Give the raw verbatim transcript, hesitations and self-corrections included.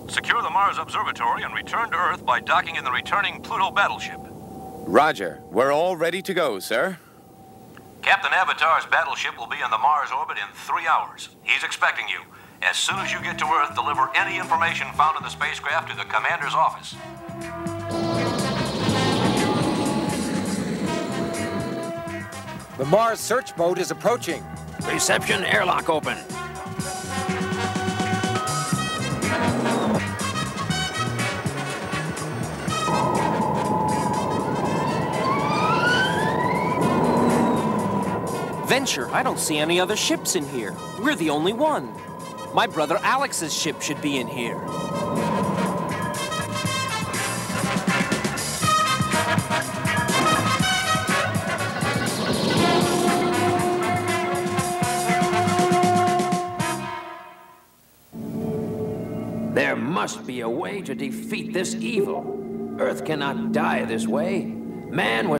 Secure the Mars Observatory and return to Earth by docking in the returning Pluto battleship. Roger. We're all ready to go, sir. Captain Avatar's battleship will be in the Mars orbit in three hours. He's expecting you. As soon as you get to Earth, deliver any information found in the spacecraft to the commander's office. The Mars search boat is approaching. Reception airlock open. Venture, I don't see any other ships in here. We're the only one. My brother Alex's ship should be in here. There must be a way to defeat this evil. Earth cannot die this way. Man was